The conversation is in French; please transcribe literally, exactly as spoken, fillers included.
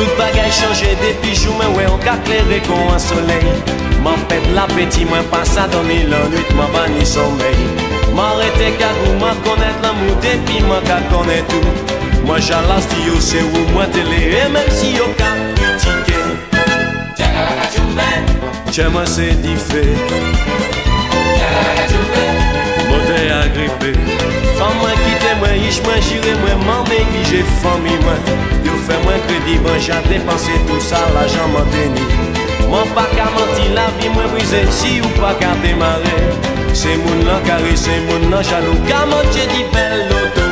Tout bagay changé depuis jou mais ouais on ka clairé comme un soleil. M'en pète l'appétit, moi passe à dormir la nuit, m'en banni sommeil. M'arrêter kagou, m'en connaître l'amour depuis m'en ka connaître tout. Moi j'alas di yo c'est où moi télé et même si yo ka critiqué. Tiens moi c'est diffé. Modé agrippé. Femme moi quitte moi, riche moi, j'irai moi, m'en négligé famille moi. Yo fait moi crédit, moi j'ai dépensé tout ça, l'argent m'en tenu. Moi pas qu'à mentir, la vie moi brisée, si ou pas qu'à démarrer. C'est moun là carré, c'est moun là jaloux, qu'à mentir dit belle l'auto.